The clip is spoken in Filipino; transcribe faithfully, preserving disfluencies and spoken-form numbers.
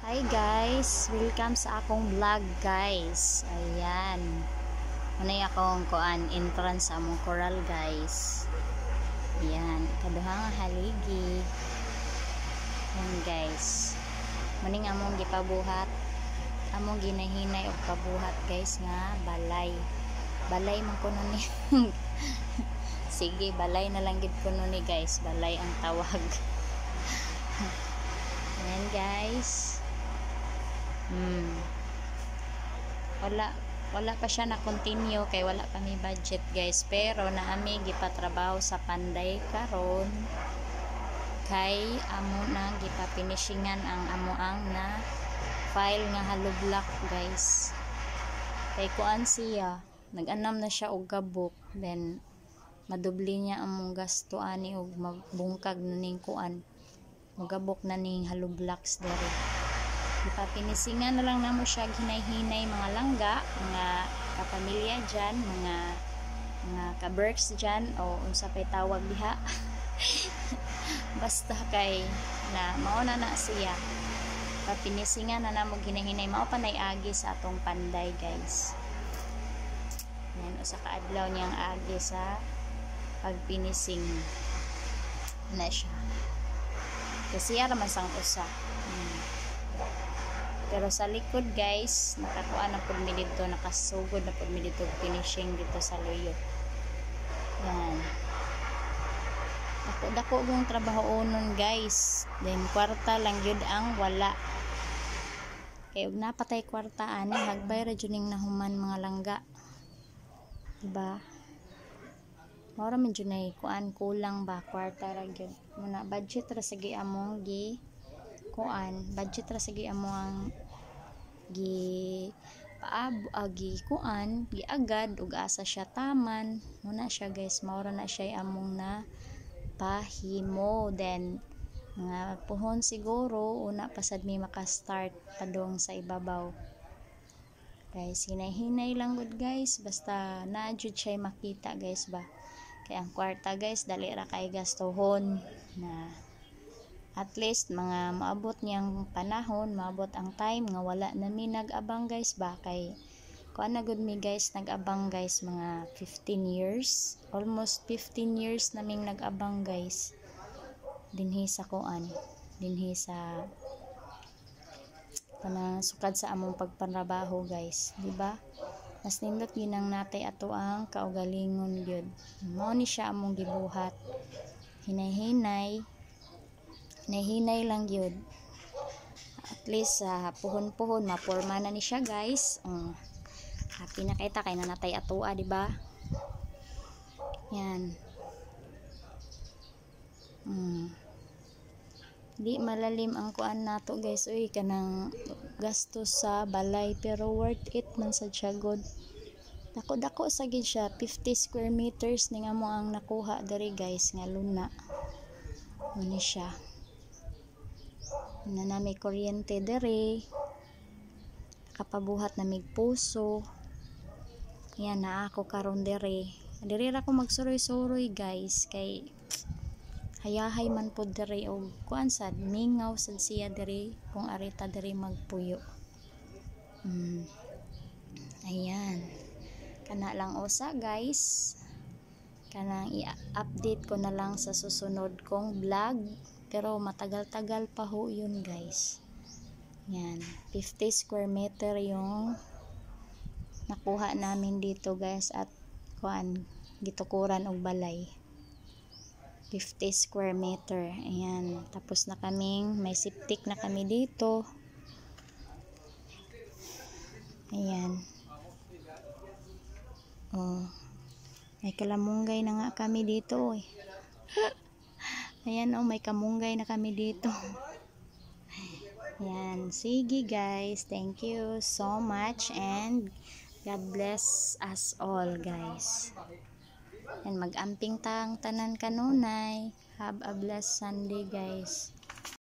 Hi guys, welcome sa akong vlog guys. Ayan. Unay akong kuan entrance sa among coral guys. Ayan, kaduha nga haligi. Ayan guys. Maning among gipabuhat. Among ginahinay og pabuhat guys nga balay. Balay man kuno ni. Sige, balay na lang gid kuno ni guys. Balay ang tawag. Ayan guys. Hmm. Wala wala pa siya na continue kay wala pa mi budget guys, pero naami gipatrabaho sa Panday karon kay amo na gipapinishingan ang amo ang na file nga hollow block guys. Kay kuan siya, nag-anam na siya og gabok, then madubli niya among gasto ani og magbungkag na ning kuan. Magabok na ning hollow blocks dere. Ipapinisingan na lang namo siya hinay-hinay mga langga, mga kapamilya dyan, mga mga kaberks dyan, o unsa pay tawag diha. Basta kay na mauna na siya. Papinisingan na namo hinay-hinay, mao pa nay agi sa atong Panday guys. Yan, usa ka adlaw niyang agi sa pagpinising na siya. Kasi ara man sang usa. Hmm. Pero sa likod guys, nakakuha na po mi dito, nakasugod na po mi dito finishing dito sa luyo. Yan. Dako dako yung trabaho unon guys. Then kwarta lang yun ang wala. Kaya ug napatay kwarta ani hagbay ra jud ning nahuman mga langga. Diba? Mora man jud nay kuan kulang ba kwarta ra gyud. Muna budget ra sige among gi kuan, budget ra sige amo ang gi paab agi kuan gi agad ug asa siya taman muna siya guys. Maura na siya among na pahimo, then nga puhon siguro una pa sad mi maka-start padung sa ibabaw guys. Hinay-hinay lang gud guys, basta na jud siya makita guys ba. Kay ang kwarta guys dali ra kay gastohon na at least mga maabot niyang panahon, maabot ang time nga wala na mi nag-abang guys ba. Kay kuan na gud mi guys nag-abang guys mga fifteen years, almost fifteen years naming nag-abang guys dinhi sa kuan, dinhi sa kana sukad sa among pagpanrabaho guys, di ba? Mas nindot ginang natay ato ang kaugalingon gyud. Mao ni siya among gibuhat, hinay-hinay nahinay lang yun. At least sa uh, puhon-puhon maporma na ni siya guys. um, happy na kita kay nanatay atua, diba? Yan. hmm. Di malalim ang kuan nato guys. Uy, kanang gastos sa balay, pero worth it man sa siya god. Dako-dako sa gid siya, fifty square meters ning amo ang nakuha diri guys nga luna. Muna siya na na may kuryente dere, kapabuhat na mig puso. Yan na ako karon dere. Dere ra ko magsuroy-suroy guys, kay hayahay man po dere og kuan sad mingaw sad siya dere kung arita dere magpuyo. hmm. Ayan, kana lang usa guys, kanang i-update ko na lang sa susunod kong vlog, pero matagal-tagal pa ho yun guys. Yan, fifty square meter yung nakuha namin dito guys, at kuan gitukuran og balay, fifty square meter. Ayan, tapos na kaming may septic na kami dito. Ayan, oh, may kalamunggay na nga kami dito eh. Ayan, oh, may kamunggay na kami dito. Ayan, sige guys, thank you so much and God bless us all guys. And mag-amping tang tanan kanunay. Have a blessed Sunday guys.